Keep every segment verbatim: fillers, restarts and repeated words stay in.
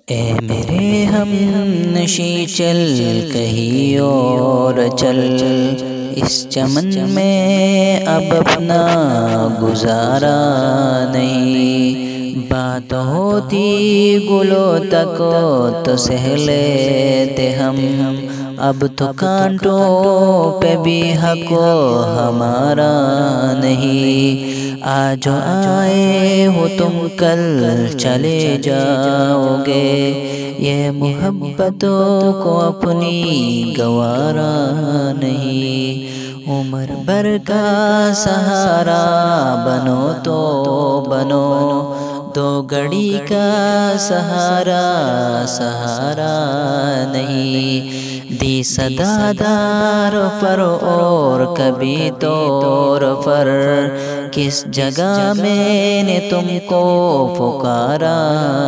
اے میرے ہم نشیں چل کہیں اور چل، اس چمن میں اب اپنا گزارا نہیں۔ بات ہوتی گلوں تک تو سہ لیتے ہم، اب تو کانٹوں پہ بھی حق ہمارا نہیں۔ آج آئے ہو تم کل چلے جاؤ گے، یہ محبتوں کو اپنی گوارا نہیں۔ عمر بھر کا سہارا بنو تو بنو، دو گھڑی کا سہارا سہارا نہیں۔ دی صدا دار پر اور کبھی طور پر، کس جگہ میں نے تم کو پکارا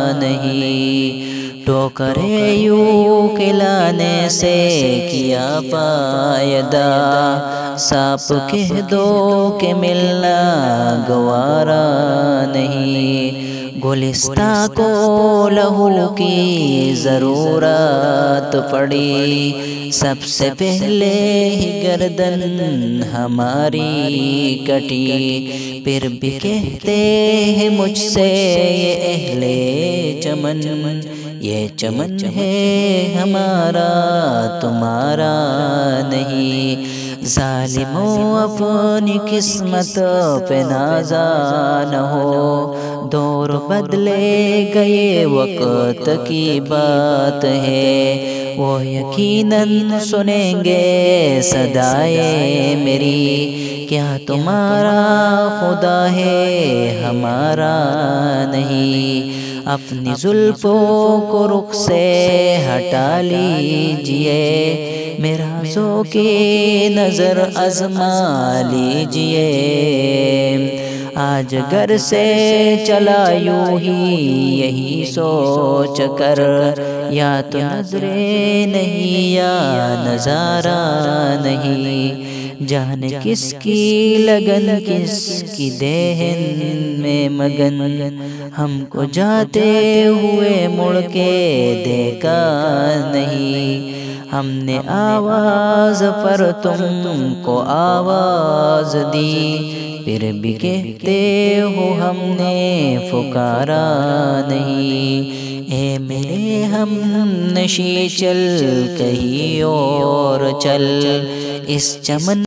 نہیں۔ ٹوکرے یوں کھلانے سے کیا فائدہ، صاف کہہ دو کہ ملنا گوارا نہیں۔ گلستہ کو لہو کی ضرورت پڑی، سب سے پہلے ہی گردن ہماری کٹی۔ پھر بھی کہتے ہیں مجھ سے یہ اہل چمن، یہ چمن ہے ہمارا تمہارا نہیں۔ ظالموں اپنی قسمت پہ نازا نہ ہو، دور بدلے گئے وقت کی بات ہے، وہ یقیناً سنیں گے صدائے میری۔ کیا تمہارا خدا ہے ہمارا نہیں؟ اپنی زلفوں کو رخ سے ہٹا لیجئے، میرا ذوق نظر آزما لیجئے۔ آج گھر سے چلا یوں ہی یہی سوچ کر، یا تو نظریں نہیں یا نظارہ نہیں۔ جانے کس کی لگن کس کی ذہن میں مگن، ہم کو جاتے ہوئے مڑ کے دیکھا نہیں۔ ہم نے آواز پر تم کو آواز دی، پھر بھی کہتے ہو ہم نے پکارا نہیں۔ اے میرے ہم نشیں چل کہیں اور چل، اس چمن